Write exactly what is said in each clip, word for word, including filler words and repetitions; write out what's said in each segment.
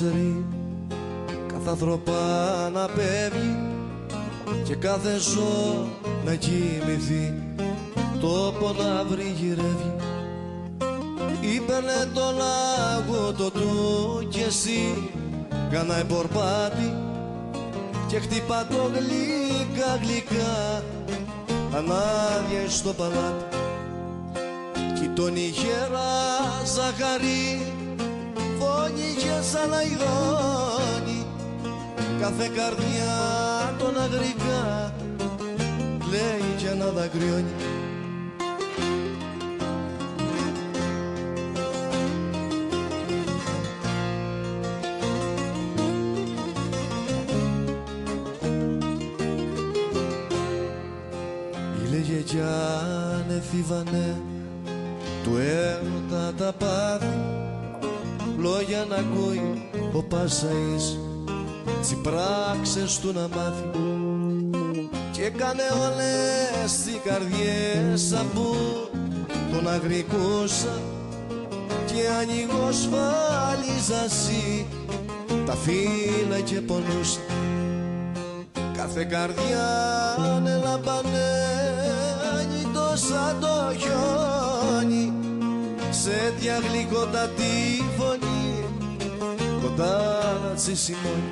ξέρει κάθε άνθρωπα να πέφτει και κάθε ζώο να κοιμηθεί, τόπο να βρει γυρεύει. Ήπαιρνε το λάγο το του κι εσύ κανάει πορπάτι και χτυπά το γλυκά γλυκά ανάδια στο παλάτι. Κοιτώνει γέρα ζαχαρί, φωνή και σαν αηδόνι, κάθε καρδιά τον αγρικά κλαίει και να δακρυώνει. Ήλεγε κι αν εφήβανε του έρωτα τα πάθη, λόγια να ακούει ο Πασαής, τις πράξεις του να μάθει, και έκανε όλες οι καρδιές από τον αγρικούσα και ανοιγώ σφάλιζασί τα φύλλα και πονούσα. Κάθε καρδιά ανελαμπανένει τόσα το χιόνι, σε διαγλυκότατη φωνή κοντά να τσισιμώνει.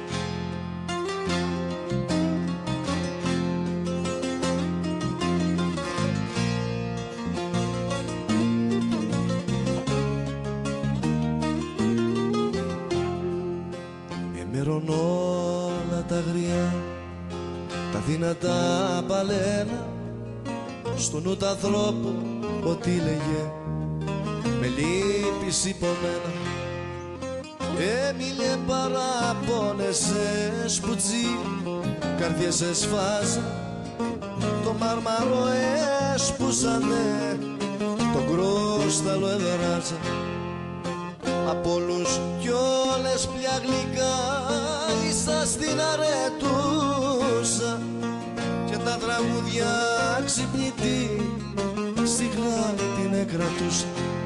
Εμέρων όλα τα αγριά, τα δυνατά παλένα, στο νου τ' ανθρώπου ό,τι λέγε με λύπης υπομένα. Έμειλε παραπώνεσαι σπουτζί, καρδιές εσφάζα, το μάρμαρο έσπουσανε, το κρούσταλο εδράζα. Απ' όλους κι όλες πια γλυκά ίσα στην αρετούσα και τα τραγούδια ξυπνητή συχνά την εκρατούσα.